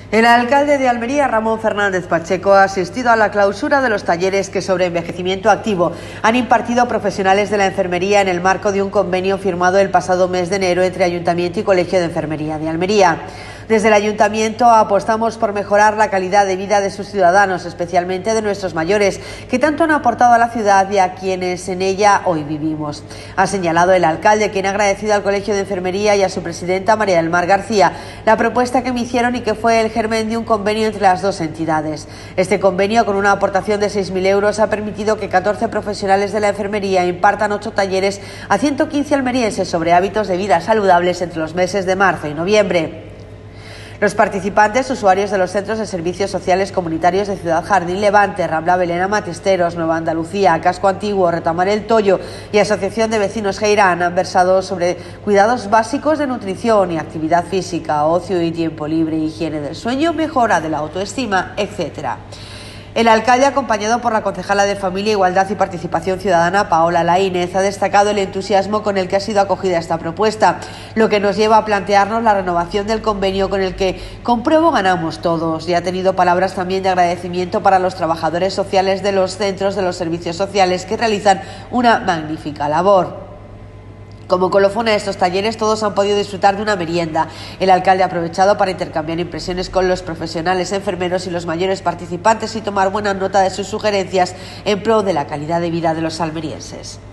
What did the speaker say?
El alcalde de Almería, Ramón Fernández Pacheco, ha asistido a la clausura de los talleres que sobre envejecimiento activo han impartido profesionales de la enfermería en el marco de un convenio firmado el pasado mes de enero entre Ayuntamiento y Colegio de Enfermería de Almería. Desde el Ayuntamiento apostamos por mejorar la calidad de vida de sus ciudadanos, especialmente de nuestros mayores, que tanto han aportado a la ciudad y a quienes en ella hoy vivimos. Ha señalado el alcalde, quien ha agradecido al Colegio de Enfermería y a su presidenta, María del Mar García, la propuesta que me hicieron y que fue el germen de un convenio entre las dos entidades. Este convenio, con una aportación de 6.000 euros, ha permitido que 14 profesionales de la enfermería impartan 8 talleres a 115 almerienses sobre hábitos de vida saludables entre los meses de marzo y noviembre. Los participantes, usuarios de los centros de servicios sociales comunitarios de Ciudad Jardín Levante, Rambla Belén Amatesteros, Nueva Andalucía, Casco Antiguo, Retamar el Toyo y Asociación de Vecinos Geirán han versado sobre cuidados básicos de nutrición y actividad física, ocio y tiempo libre, higiene del sueño, mejora de la autoestima, etc. El alcalde, acompañado por la concejala de Familia, Igualdad y Participación Ciudadana, Paola Laínez, ha destacado el entusiasmo con el que ha sido acogida esta propuesta, lo que nos lleva a plantearnos la renovación del convenio con el que, compruebo, ganamos todos, y ha tenido palabras también de agradecimiento para los trabajadores sociales de los centros de los servicios sociales que realizan una magnífica labor. Como colofón a estos talleres, todos han podido disfrutar de una merienda. El alcalde ha aprovechado para intercambiar impresiones con los profesionales, enfermeros y los mayores participantes y tomar buena nota de sus sugerencias en pro de la calidad de vida de los almerienses.